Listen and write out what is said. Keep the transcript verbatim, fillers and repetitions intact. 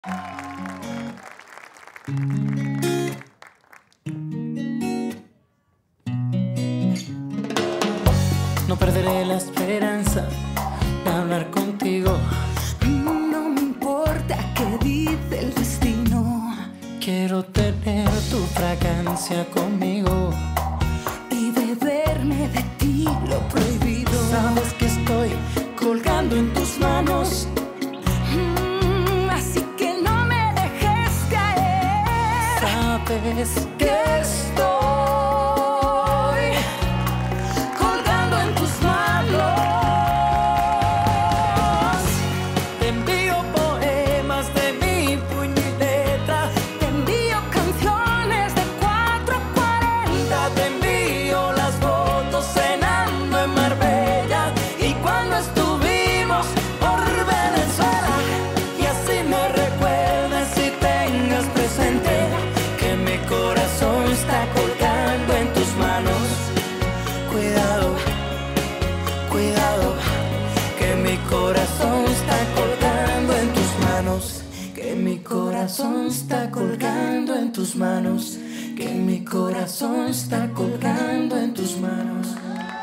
No perderé la esperanza de hablar contigo. No me importa qué dice el destino. Quiero tener tu fragancia conmigo Y beberme de ti lo prohibido. Sabes que estoy colgando en tus manos. Mm, así que no me dejes caer. Sabes que estoy colgando en tus manos. Te envío poemas de mi puño y letra. Te envío canciones de cuatro cuarenta. Te envío las fotos cenando en Marbella y cuando estuvimos por Venezuela. Y así me recuerdas y tengas presente que mi corazón está colgando en tus manos. Cuidado, cuidado, que mi corazón está colgando en tus manos. Que mi corazón está colgando en tus manos. Que mi corazón está colgando en tus manos.